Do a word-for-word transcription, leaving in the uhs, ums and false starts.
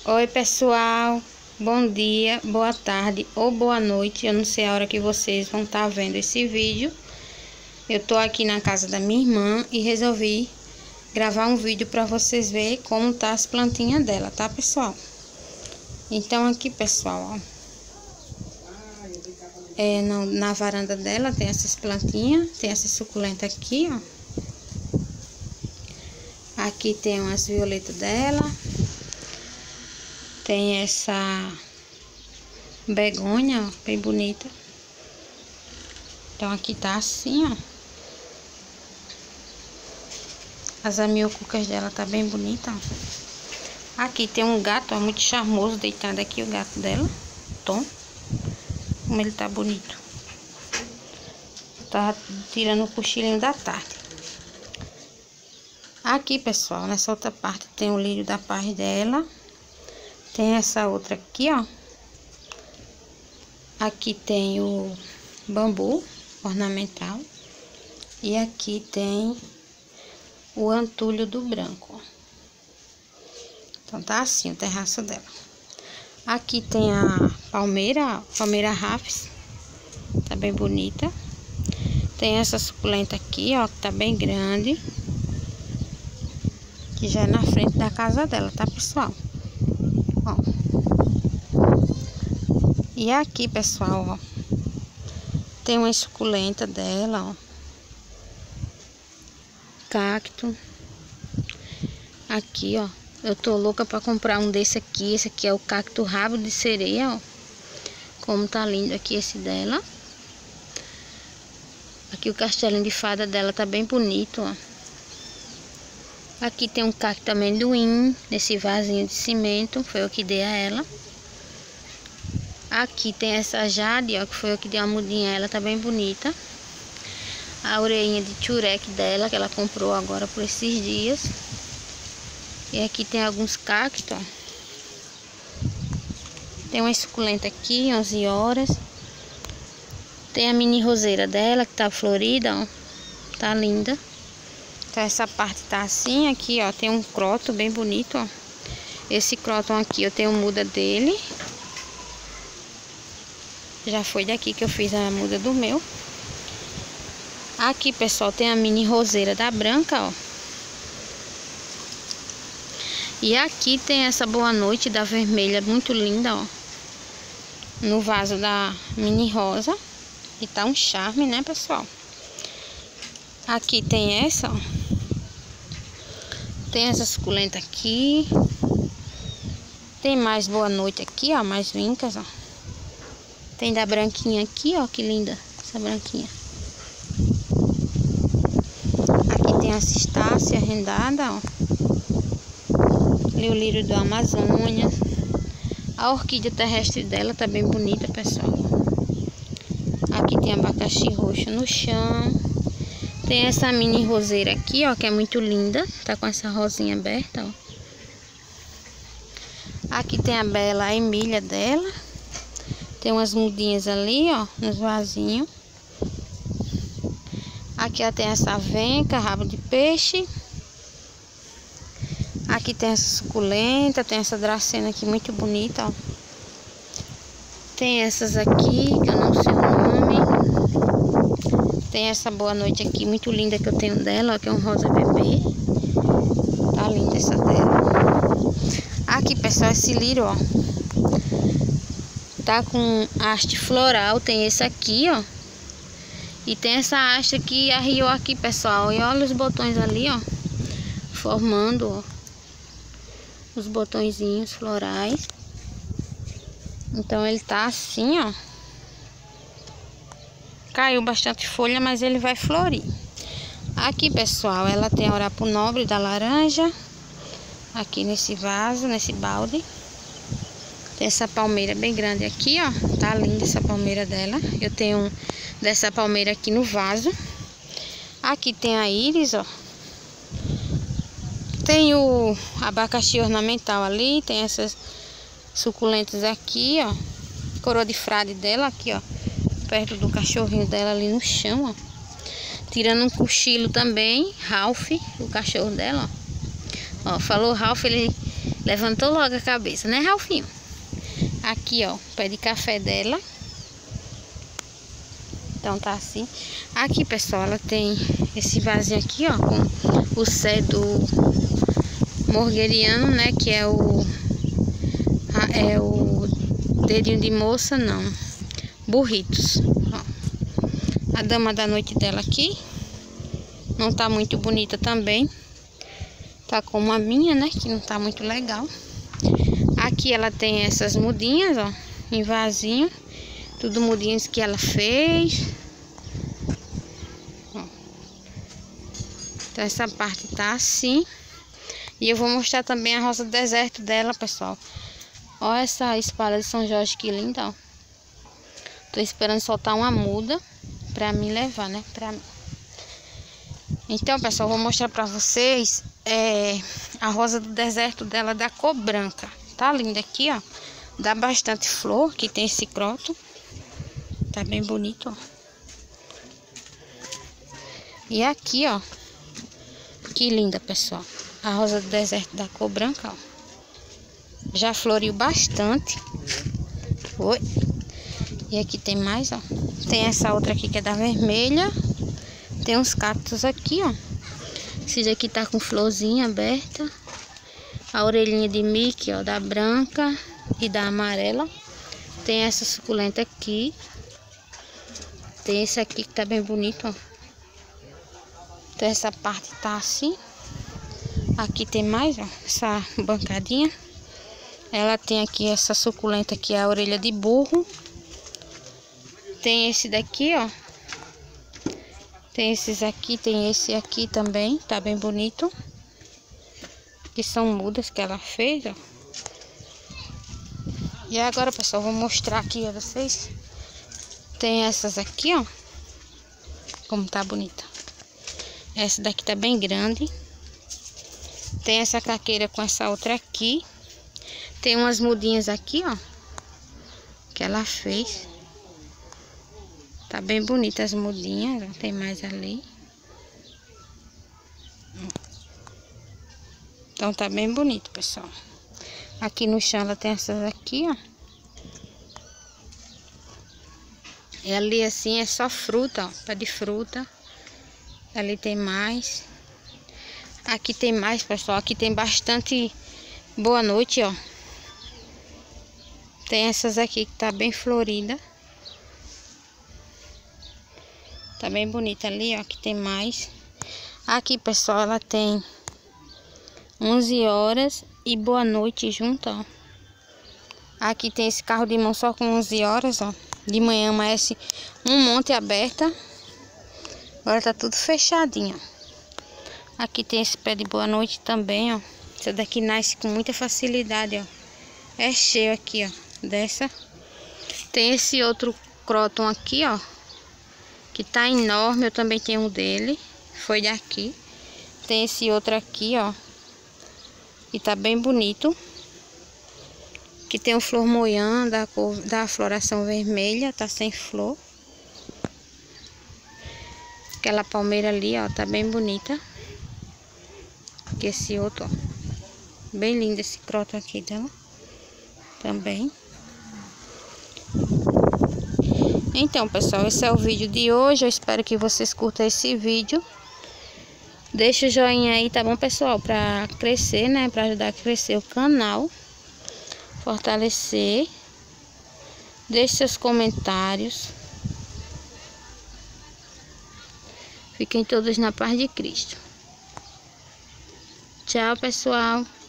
Oi pessoal, bom dia, boa tarde ou boa noite. Eu não sei a hora que vocês vão estar vendo esse vídeo. Eu tô aqui na casa da minha irmã e resolvi gravar um vídeo para vocês verem como tá as plantinhas dela, tá pessoal? Então aqui pessoal, ó, é, na, na varanda dela tem essas plantinhas, tem essa suculenta aqui, ó. Aqui tem umas violetas dela. Tem essa begônia, ó, bem bonita. Então aqui tá assim, ó. As amiocucas dela tá bem bonita, ó. Aqui tem um gato, ó, muito charmoso, deitado aqui, o gato dela. Tom. Como ele tá bonito. Tá tirando o cochilinho da tarde. Aqui, pessoal, nessa outra parte tem o lírio da paz dela. Tem essa outra aqui, ó. Aqui tem o bambu ornamental. E aqui tem o antulho do branco, ó. Então tá assim o terraço dela. Aqui tem a palmeira, palmeira rafis. Tá bem bonita. Tem essa suculenta aqui, ó, que tá bem grande. Que já é na frente da casa dela, tá, pessoal? Ó. E aqui, pessoal, ó, tem uma suculenta dela, ó, cacto. Aqui, ó, eu tô louca pra comprar um desse aqui. Esse aqui é o cacto rabo de sereia, ó. Como tá lindo aqui esse dela. Aqui o castelinho de fada dela tá bem bonito, ó. Aqui tem um cacto amendoim, nesse vasinho de cimento, foi eu que dei a ela. Aqui tem essa jade, ó, que foi eu que dei a mudinha a ela, tá bem bonita. A orelhinha de tchurek dela, que ela comprou agora por esses dias. E aqui tem alguns cactos, ó. Tem uma suculenta aqui, onze horas. Tem a mini roseira dela, que tá florida, ó. Tá linda. Então essa parte tá assim, aqui ó, tem um croto bem bonito, ó. Esse croton aqui eu tenho muda dele. Já foi daqui que eu fiz a muda do meu. Aqui, pessoal, tem a mini roseira da branca, ó. E aqui tem essa boa noite da vermelha, muito linda, ó. No vaso da mini rosa. E tá um charme, né, pessoal? Aqui tem essa, ó. Tem essa suculenta aqui. Tem mais boa noite aqui, ó. Mais vincas, ó. Tem da branquinha aqui, ó. Que linda essa branquinha. Aqui tem a cistácea rendada, ó. Ali o lírio do Amazônia. A orquídea terrestre dela tá bem bonita, pessoal. Aqui tem abacaxi roxo no chão. Tem essa mini roseira aqui, ó, que é muito linda. Tá com essa rosinha aberta, ó. Aqui tem a bela Emília dela. Tem umas mudinhas ali, ó, nos vasinhos. Aqui ela tem essa venca, rabo de peixe. Aqui tem essa suculenta, tem essa dracena aqui muito bonita, ó. Tem essas aqui, que eu não sei o nome. Tem essa boa noite aqui, muito linda, que eu tenho dela, ó, que é um rosa bebê. Tá linda essa dela. Aqui, pessoal, esse lírio, ó, tá com haste floral. Tem esse aqui, ó. E tem essa haste que arriou aqui, pessoal. E olha os botões ali, ó, formando, ó, os botõezinhos florais. Então ele tá assim, ó. Caiu bastante folha, mas ele vai florir. Aqui, pessoal, ela tem a orapo nobre da laranja. Aqui nesse vaso, nesse balde. Tem essa palmeira bem grande aqui, ó. Tá linda essa palmeira dela. Eu tenho dessa palmeira aqui no vaso. Aqui tem a íris, ó. Tem o abacaxi ornamental ali. Tem essas suculentas aqui, ó. Coroa de frade dela aqui, ó. Perto do cachorrinho dela ali no chão, ó. Tirando um cochilo também, Ralph, o cachorro dela, ó. Ó, falou Ralph, ele Levantou logo a cabeça, né, Ralfinho? Aqui, ó, o pé de café dela. Então tá assim. Aqui, pessoal, ela tem esse vasinho aqui, ó, com o cedro morgueriano, né, que é o é o dedinho de moça, não, burritos, ó. A dama da noite dela aqui não tá muito bonita também. Tá como a minha, né, que não tá muito legal. Aqui ela tem essas mudinhas, ó, em vasinho. Tudo mudinhas que ela fez. Ó. Então essa parte tá assim. E eu vou mostrar também a rosa do deserto dela, pessoal. Ó essa espada de São Jorge, que linda, ó. Tô esperando soltar uma muda pra mim levar, né, pra mim. Então, pessoal, vou mostrar pra vocês é, a rosa do deserto dela da cor branca. Tá linda aqui, ó. Dá bastante flor, que tem esse croto. Tá bem bonito, ó. E aqui, ó. Que linda, pessoal. A rosa do deserto da cor branca, ó. Já floriu bastante. Oi. E aqui tem mais, ó. Tem essa outra aqui que é da vermelha. Tem uns cactos aqui, ó. Esse daqui tá com florzinha aberta. A orelhinha de Mickey, ó, da branca e da amarela. Tem essa suculenta aqui. Tem esse aqui que tá bem bonito, ó. Então essa parte tá assim. Aqui tem mais, ó, essa bancadinha. Ela tem aqui essa suculenta que é a orelha de burro. Tem esse daqui, ó. Tem esses aqui, tem esse aqui também, tá bem bonito. Que são mudas que ela fez, ó. E agora, pessoal, vou mostrar aqui a vocês. Tem essas aqui, ó. Como tá bonita. Essa daqui tá bem grande. Tem essa caqueira com essa outra aqui. Tem umas mudinhas aqui, ó. Que ela fez. Tá bem bonita as mudinhas, ó. Tem mais ali. Então tá bem bonito, pessoal. Aqui no chão ela tem essas aqui, ó. E ali assim é só fruta, ó. Pé de fruta. Ali tem mais. Aqui tem mais, pessoal. Aqui tem bastante boa noite, ó. Tem essas aqui que tá bem florida. Tá bem bonita ali, ó. Aqui tem mais. Aqui, pessoal, ela tem onze horas e boa noite junto, ó. Aqui tem esse carro de mão só com onze horas, ó. De manhã amanhece um monte aberta. Agora tá tudo fechadinho. Aqui tem esse pé de boa noite também, ó. Essa daqui nasce com muita facilidade, ó. É cheio aqui, ó. Dessa. Tem esse outro cróton aqui, ó. Que tá enorme. Eu também tenho um dele. Foi daqui. Tem esse outro aqui, ó. E tá bem bonito. Que tem um flor moiã da cor da floração vermelha. Tá sem flor. Aquela palmeira ali, ó. Tá bem bonita. Que esse outro, ó. Bem lindo esse croto aqui dela. Também. Então, pessoal, esse é o vídeo de hoje. Eu espero que vocês curtam esse vídeo. Deixa o joinha aí, tá bom, pessoal? Pra crescer, né? Pra ajudar a crescer o canal. Fortalecer. Deixe seus comentários. Fiquem todos na paz de Cristo. Tchau, pessoal.